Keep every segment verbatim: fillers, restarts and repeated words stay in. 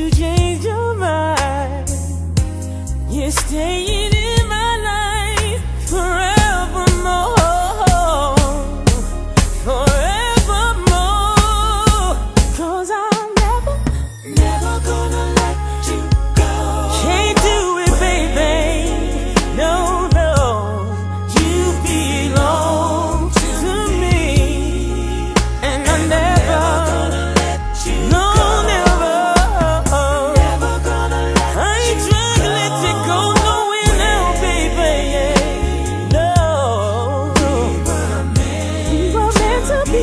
you changed your mind. You're staying in my life forevermore, forevermore. Cause I'm never, never gonna let you go. Can't do it, baby. No, no. You belong to me, and I never, never gonna let you no, go. Never, never gonna let I ain't you trying to let you go nowhere now, baby. No, we were meant, we were meant to be.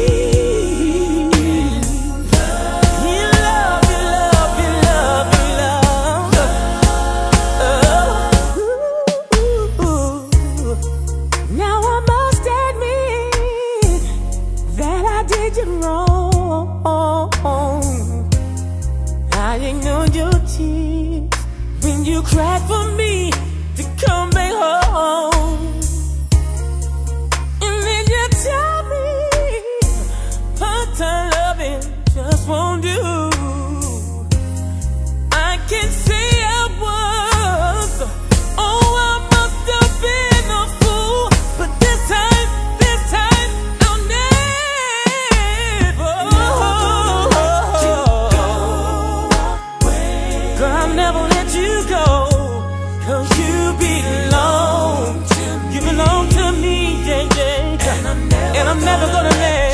You love, you love, you love, you love. Oh, ooh, ooh. Now I must admit that I did you wrong. I ignored your tears when you cried for me to come back home. And then you tell me part-time loving just won't do. I can say I was, oh, I must have been a fool, but this time, this time, I'll never, girl, I'll never let you go. Cause you belong, you belong to me, yeah, yeah. And I'm never, and I'm never gonna let